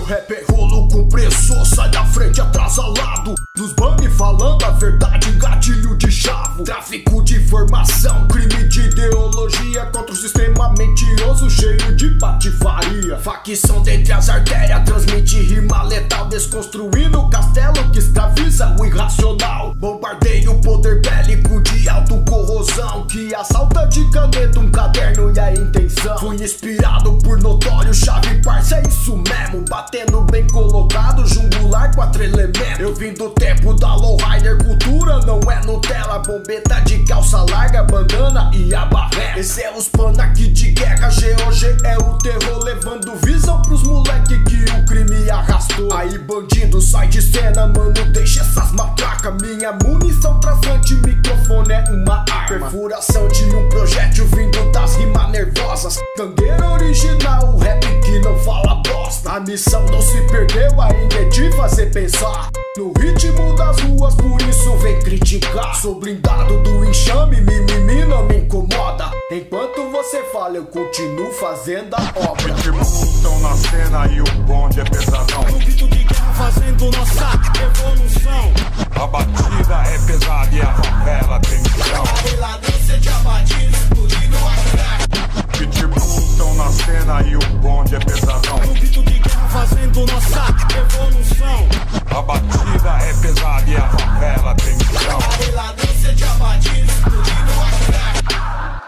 rap é rolo compressor, sai da frente atrasalado. Nos bang falando a verdade, gatilho de chavo. Tráfico de informação, crime de ideologia contra o sistema mentiroso cheio de patifaria. Facção dentre as artérias, transmite rima letal, desconstruindo o castelo que escraviza o irracional. Bombardeio, poder bélico de autocorrosão que assalta de caneta um caderno e a intenção. Fui inspirado por notório, chave parça, é isso mesmo. Batendo bem colocado, jungular, 4 elementos. Eu vim do tempo da lowrider, cultura não é Nutella. Bombeta de calça larga, bandana e abarré. Esse é os pana aqui de guerra, GOG é o terror, levando visão pros moleque que o crime arrastou. Aí bandido, sai de cena, mano, deixa essas matracas. Minha munição transplante, microfone é uma arma. Perfuração de um projétil vindo das rimas nervosas. Gangueira original, o rap que não fala bosta. A missão não se perdeu, ainda é de fazer pensar no ritmo das ruas, por isso vem criticar. Sou blindado do enxame, mimimi não me incomoda. Enquanto você fala, eu continuo fazendo a obra. Pitbulls tão na cena e o bonde é pesadão. No grito de guerra fazendo nossa evolução. A batida é pesada e a favela tem missão. Peladância de abatido, explodindo a crack. Pitbulls tão na cena e o bonde é pesadão. No grito de guerra fazendo nossa evolução. A batida é pesada e a favela tem missão. Peladância de abatido, explodindo a crack.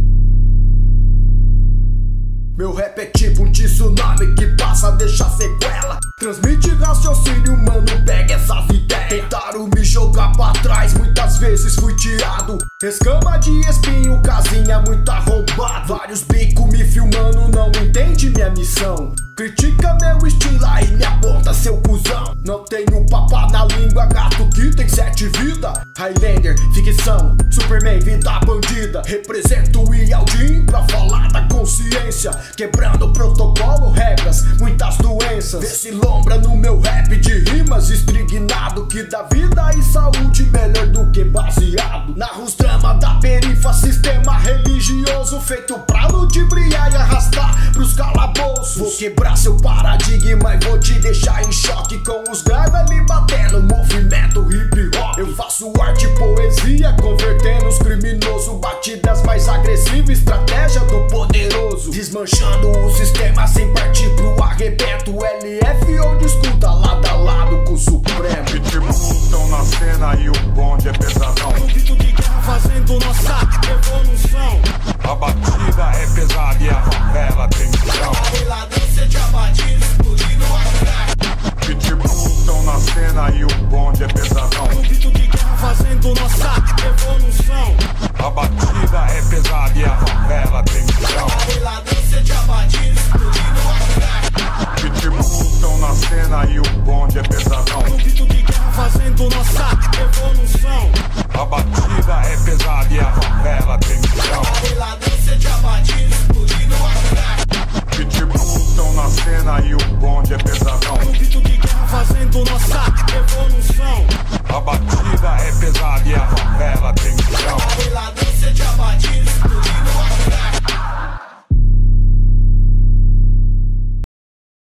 Meu rap é tipo um tsunami que passa a deixar sequela. Transmite raciocínio, mano, pega essas ideias. Tentaram me jogar pra trás, muitas vezes fui tirado. Escama de espinho, casinha muito arrombada. Vários bicos me filmando, não entende minha missão. Critica meu estilo aí, me aponta seu cuzão. Não tenho papá na língua, gato que tem 7 vidas. Highlander, ficção, Superman, vida bandida. Represento o Yaldin pra falar da consciência. Quebrando protocolo, regras, muitas doenças. Vê se lombra no meu rap de rimas estrignado, que dá vida e saúde melhor do que baseado. Narro os dramas da perifa, sistema religioso feito pra ludibriar e arrastar pros calabouços. Vou quebrar seu paradigma e vou te deixar em choque com os graves ali batendo movimento hip hop. Eu faço arte e poesia, convertendo os criminosos, batidas mais agressivas, estratégia do poderoso. Desmanchando o sistema sem partir pro arrebento. LF onde escuta lado a lado com o Supremo. Pitbulls tão na cena e o bonde é pesadão. No grito de guerra fazendo nossa evolução. A batida é pesada e a favela tem missão. Peladância de abatido, explodindo a crack. Pitbulls tão na cena e o bonde é pesadão. No grito de guerra fazendo nossa evolução. A batida é pesada e a favela tem missão. Peladância de abatido, explodindo a crack. Pitbulls tão na cena e o bonde é pesadão. No grito de guerra fazendo nossa evolução. A batida é pesada e a favela tem missão. Peladância de abatido, explodindo a crack. Pitbulls tão na cena e o bonde